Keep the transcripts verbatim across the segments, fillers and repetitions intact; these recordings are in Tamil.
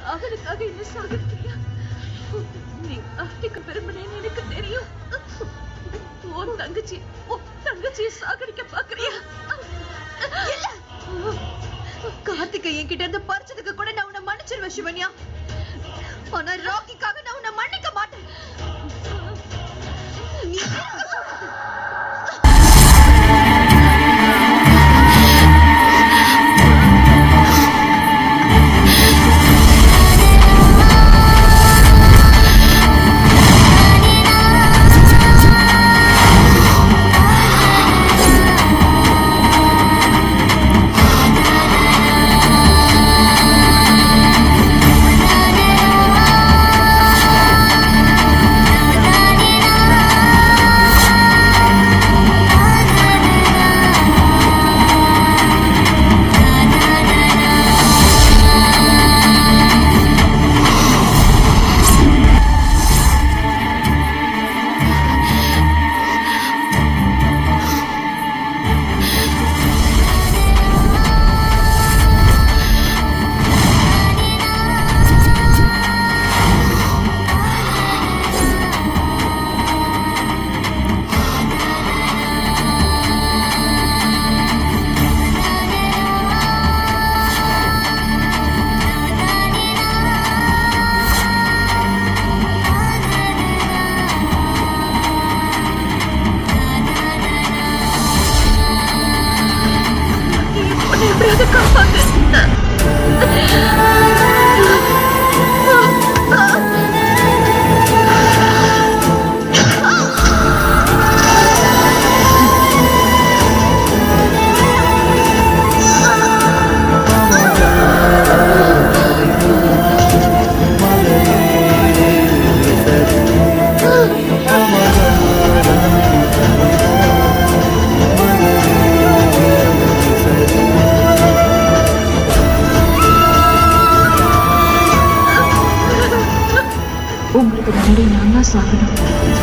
அவனுக்காக என்ன சாகரிக்கிறியா? நீ அட்டிக்க பெருமனேன்னு எனக்கு தெரியும். உன் தங்கச்சி உன் தங்கச்சியை சாகரிக்க பாக்குறியா? கார்த்திகை என்கிட்ட இருந்து பறிச்சதுக்கு கூட நான் உன்னை மன்னிச்சிருவேன் சிவன்யா. ஆனா ராக்கிக்காக நான் உன்னை மன்னிக்க மாட்டேன். நீ உங்களுக்கு முன்னாடி நான் தான் சாகணும்.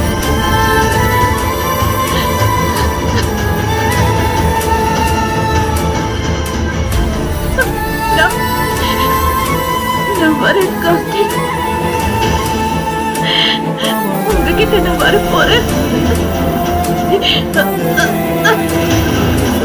நான் வரேன் கார்த்திக். உங்ககிட்ட நான் வர போறேன்.